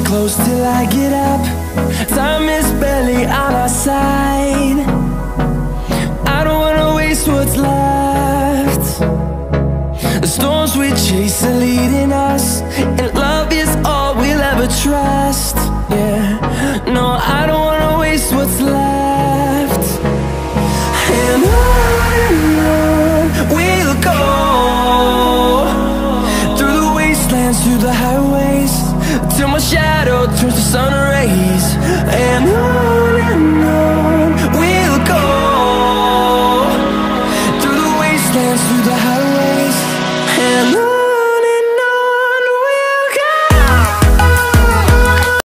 close till I get up. Time is barely on our side. I don't wanna waste what's left. The storms we chase are leading us, and love is all we'll ever trust. Yeah, no, I don't wanna waste what's left. And on we'll go, through the wastelands, through the highways, till my shadow turns to sun rays.